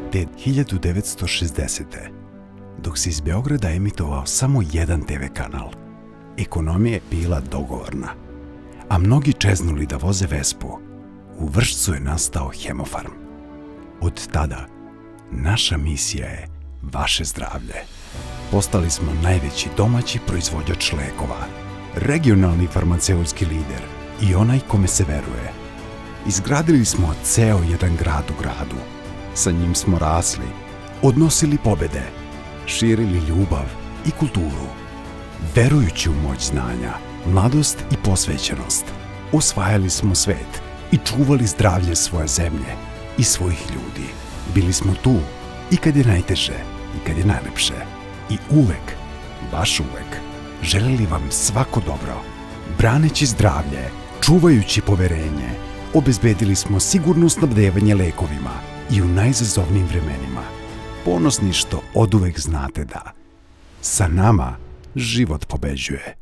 te 1960. dok se iz Beograda emitovao samo jedan TV kanal. Ekonomija je bila dogovorna, a mnogi čeznuli da voze Vespu. U Vršcu je nastao Hemofarm. Od tada, naša misija je vaše zdravlje. Postali smo najveći domaći proizvođač lekova, regionalni farmaceutski lider i onaj kome se veruje. Izgradili smo ceo jedan grad u gradu. Sa njim smo rasli, odnosili pobede, širili ljubav i kulturu. Verujući u moć znanja, mladost i posvećenost, osvajali smo svet i čuvali zdravlje svoje zemlje i svojih ljudi. Bili smo tu i kad je najteže i kad je najlepše. I uvek, baš uvek, želeli vam svako dobro. Braneći zdravlje, čuvajući poverenje, obezbedili smo sigurno snabdevanje lekovima i u najizazovnijim vremenima. Ponosni što oduvek znate da sa nama život pobeđuje.